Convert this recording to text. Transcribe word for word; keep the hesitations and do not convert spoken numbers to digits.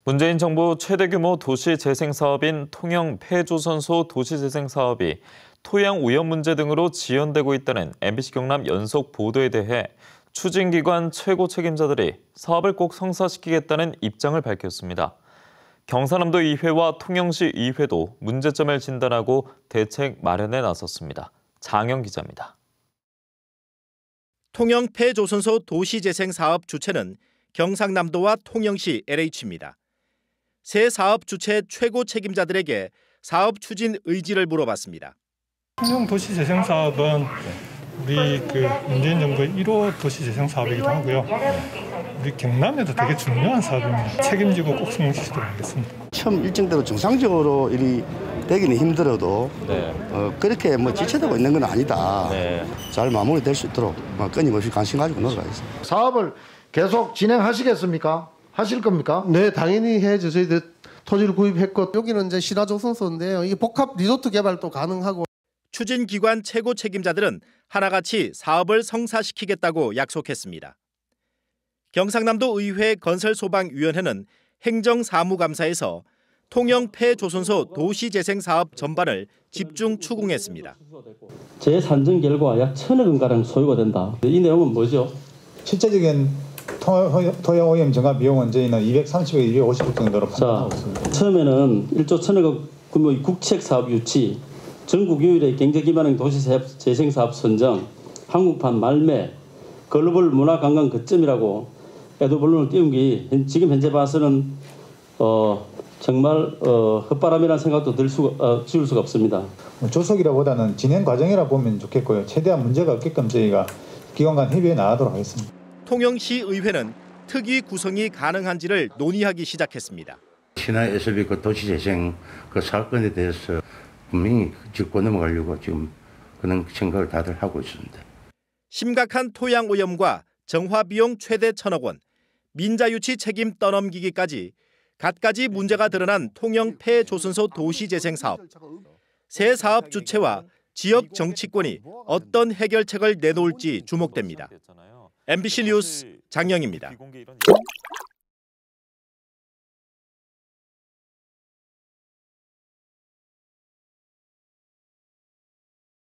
문재인 정부 최대 규모 도시 재생 사업인 통영 폐조선소 도시재생 사업이 토양 오염 문제 등으로 지연되고 있다는 엠비씨 경남 연속 보도에 대해 추진기관 최고 책임자들이 사업을 꼭 성사시키겠다는 입장을 밝혔습니다. 경상남도 의회와 통영시 의회도 문제점을 진단하고 대책 마련에 나섰습니다. 장영 기자입니다. 통영 폐조선소 도시재생 사업 주체는 경상남도와 통영시 엘에이치입니다. 새 사업 주체 최고 책임자들에게 사업 추진 의지를 물어봤습니다. 통영 도시재생 사업은 우리 그 문재인 정부의 일 호 도시재생 사업이기도 하고요. 우리 경남에도 되게 중요한 사업입니다. 책임지고 꼭 성공시키도록 하겠습니다. 처음 일정대로 정상적으로 일이 되기는 힘들어도 네. 어, 그렇게 뭐 지체되고 있는 건 아니다. 네. 잘 마무리될 수 있도록 끊임없이 관심 가지고 노력하겠습니다. 사업을 계속 진행하시겠습니까? 하실 겁니까? 네, 당연히 해야죠. 저희들 토지를 구입했고 여기는 이제 신화조선소인데요. 이게 복합 리조트 개발도 가능하고. 추진기관 최고 책임자들은 하나같이 사업을 성사시키겠다고 약속했습니다. 경상남도 의회 건설소방위원회는 행정사무감사에서 통영 폐조선소 도시재생 사업 전반을 집중 추궁했습니다. 재산정 결과 약 천억 원가량 소요가 된다. 이 내용은 뭐죠? 실제적인 토양 오염 정화 비용은 저희는 이백삼십에서 이백오십 정도로 판단하고 있습니다. 처음에는 일조 천억 규모의 국책 사업 유치, 전국 유일의 경제 기반형 도시 재생 사업 선정, 한국판 말매, 글로벌 문화 관광 거점이라고 애도본론을 띄운 게 지금 현재 봐서는 어, 정말 어, 헛바람이라는 생각도 들 수가, 어, 지울 수가 없습니다. 조속이라보다는 진행 과정이라 보면 좋겠고요. 최대한 문제가 없게끔 저희가 기관 간 협의에 나가도록 하겠습니다. 통영시 의회는 특위 구성이 가능한지를 논의하기 시작했습니다. 신화 에스비 그 도시재생 그 사건에 대해서 분명히 짚고 넘어가려고 지금 그런 생각을 다들 하고 있습니다. 심각한 토양 오염과 정화 비용 최대 천억 원, 민자 유치 책임 떠넘기기까지 갖가지 문제가 드러난 통영 폐조선소 도시재생 사업. 새 사업 주체와 지역 정치권이 어떤 해결책을 내놓을지 주목됩니다. 엠비씨 뉴스 장영입니다.